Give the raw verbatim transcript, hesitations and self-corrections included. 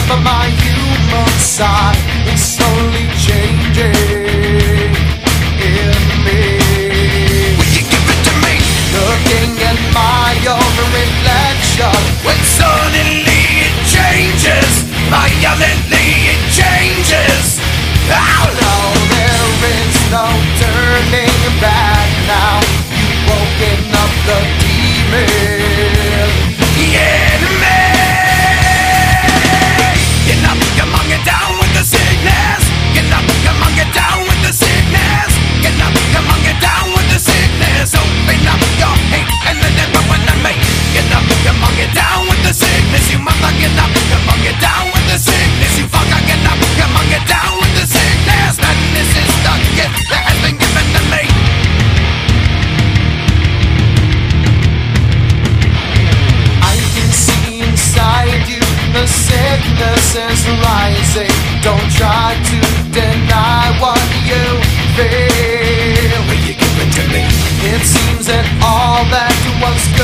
of my human side is slowly changing in me. Will you give it to me? Looking at my own reflection, When suddenly it changes, violently it changes. Oh no, there is no turning back now. You've woken up the demon. yeah, me. Get up, come on, get down with the sickness. Get up, come on, get down with the sickness. Get up, come on, get down with the sickness. Open up your hate and let everyone I make. Get up, come on, get down with the sickness. You mother, get up, come on, get down with the sickness. You fucker, get up, come on, get down with the sickness. Madness is the gift that has been given to me. I can see inside you, the sickness is rising. Don't try to deny what you feel. Will you give it to me? It seems that all that was good